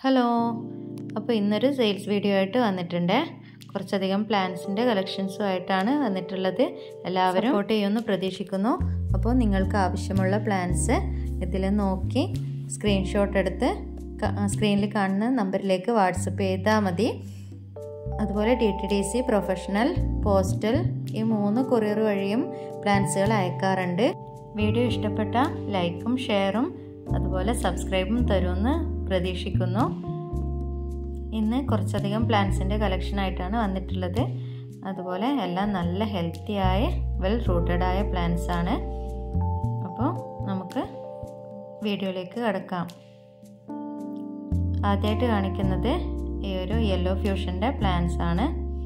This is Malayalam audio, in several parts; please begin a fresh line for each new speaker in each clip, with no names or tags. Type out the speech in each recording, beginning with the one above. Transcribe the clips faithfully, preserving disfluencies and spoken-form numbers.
ഹലോ, അപ്പോൾ ഇന്നൊരു സെയിൽസ് വീഡിയോ ആയിട്ട് വന്നിട്ടുണ്ട്. കുറച്ചധികം പ്ലാന്റ്സിൻ്റെ കളക്ഷൻസുമായിട്ടാണ് വന്നിട്ടുള്ളത്. എല്ലാവരും സപ്പോർട്ട് ചെയ്യുമെന്ന് പ്രതീക്ഷിക്കുന്നു. അപ്പോൾ നിങ്ങൾക്ക് ആവശ്യമുള്ള പ്ലാന്റ്സ് ഇതിൽ നോക്കി സ്ക്രീൻഷോട്ട് എടുത്ത് സ്ക്രീനിൽ കാണുന്ന നമ്പറിലേക്ക് വാട്സപ്പ് ചെയ്താൽ മതി. അതുപോലെ D T D C, professional, postal ഈ മൂന്ന് കൊറിയർ വഴിയും പ്ലാന്റ്സുകൾ അയക്കാറുണ്ട്. വീഡിയോ ഇഷ്ടപ്പെട്ട ലൈക്കും ഷെയറും അതുപോലെ സബ്സ്ക്രൈബും തരുമെന്ന് പ്രതീക്ഷിക്കുന്നു. ഇന്ന് കുറച്ചധികം പ്ലാന്റ്സിൻ്റെ കളക്ഷനായിട്ടാണ് വന്നിട്ടുള്ളത്. അതുപോലെ എല്ലാം നല്ല ഹെൽത്തിയായ വെൽ റൂട്ടഡായ പ്ലാന്റ്സ് ആണ്. അപ്പോൾ നമുക്ക് വീഡിയോയിലേക്ക് കടക്കാം. ആദ്യമായിട്ട് കാണിക്കുന്നത് ഈ ഒരു യെല്ലോ ഫ്യൂഷൻ്റെ പ്ലാന്റ്സ് ആണ്.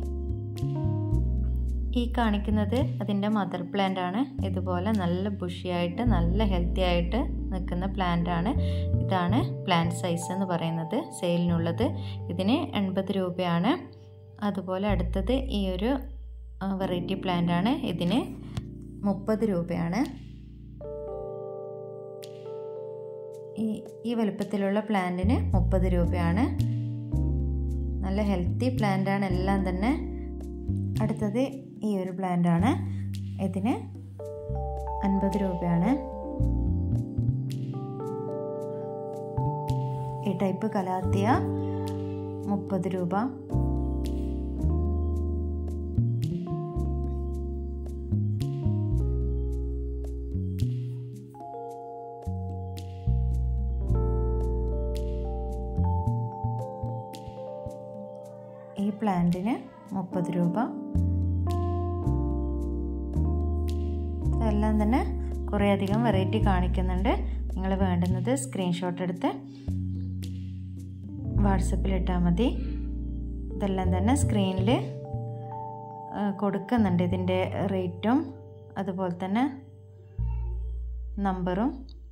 ഈ കാണിക്കുന്നത് അതിൻ്റെ മദർ പ്ലാന്റ് ആണ്. ഇതുപോലെ നല്ല ബുഷിയായിട്ട് നല്ല ഹെൽത്തി ആയിട്ട് നിൽക്കുന്ന പ്ലാന്റ് ആണ്. ഇതാണ് പ്ലാന്റ് സൈസ് എന്ന് പറയുന്നത് സെയിലിനുള്ളത്. ഇതിന് എൺപത് രൂപയാണ്. അതുപോലെ അടുത്തത് ഈ ഒരു വെറൈറ്റി പ്ലാന്റ് ആണ്. ഇതിന് മുപ്പത് രൂപയാണ്. ഈ ഈ വലുപ്പത്തിലുള്ള പ്ലാന്റിന് മുപ്പത് രൂപയാണ്. നല്ല ഹെൽത്തി പ്ലാന്റ് ആണ് എല്ലാം തന്നെ. അടുത്തത് ഈ ഒരു പ്ലാന്റ് ആണ്. ഇതിന് അൻപത് രൂപയാണ്. ഈ ടൈപ്പ് കലാത്തിയ മുപ്പത് രൂപ. ഈ പ്ലാന്റിന് മുപ്പത് രൂപ. എല്ലാം തന്നെ കുറേ അധികം വെറൈറ്റി കാണിക്കുന്നുണ്ട്. നിങ്ങൾ വേണ്ടുന്നത് സ്ക്രീൻഷോട്ട് എടുത്ത് വാട്സപ്പിലിട്ടാൽ മതി. ഇതെല്ലാം തന്നെ സ്ക്രീനിൽ കൊടുക്കുന്നുണ്ട്. ഇതിൻ്റെ റേറ്റും അതുപോലെ തന്നെ നമ്പറും.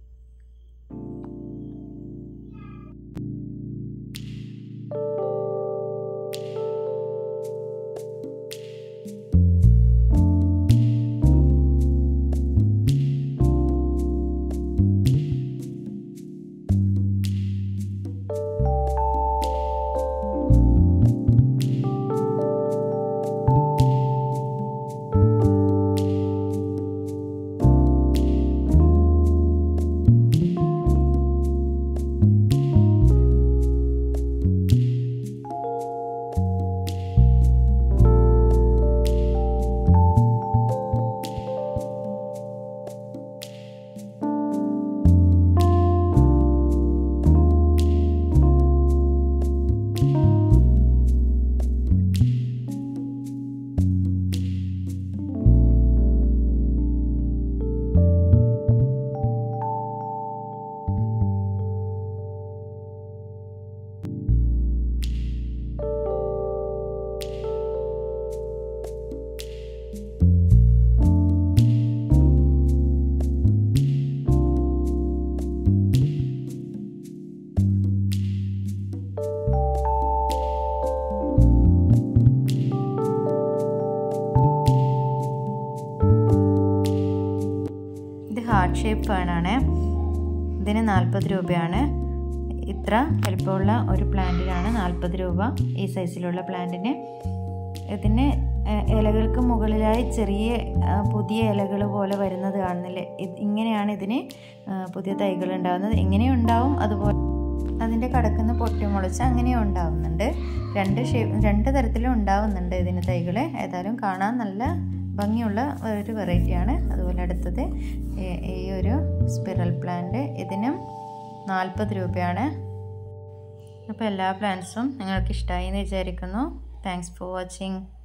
ഹാർട്ട് ഷേപ്പ് ഫേണാണ്. ഇതിന് നാൽപ്പത് രൂപയാണ്. ഇത്ര വലുപ്പമുള്ള ഒരു പ്ലാന്റിനാണ് നാൽപ്പത് രൂപ. ഈ സൈസിലുള്ള പ്ലാന്റിന്. ഇതിന് ഇലകൾക്ക് മുകളിലായി ചെറിയ പുതിയ ഇലകൾ പോലെ വരുന്നത് കാണുന്നില്ലേ? ഇങ്ങനെയാണ് ഇതിന് പുതിയ തൈകൾ ഉണ്ടാകുന്നത്. ഇങ്ങനെയും ഉണ്ടാവും, അതുപോലെ അതിൻ്റെ കടക്കുന്ന പൊട്ടി മുളച്ച് അങ്ങനെയും ഉണ്ടാവുന്നുണ്ട്. രണ്ട് ഷേപ്പ് രണ്ട് തരത്തിലും ഉണ്ടാവുന്നുണ്ട് ഇതിന് തൈകൾ. ഏതായാലും കാണാൻ നല്ല ഭംഗിയുള്ള ഒരു വെറൈറ്റിയാണ്. അതുപോലെ അടുത്തത് ഈ ഒരു സ്പിറൽ പ്ലാന്റ്. ഇതിനും നാൽപ്പത് രൂപയാണ്. അപ്പോൾ എല്ലാ പ്ലാന്റ്സും നിങ്ങൾക്ക് ഇഷ്ടമായി എന്ന് വിചാരിക്കുന്നു. Thanks for watching.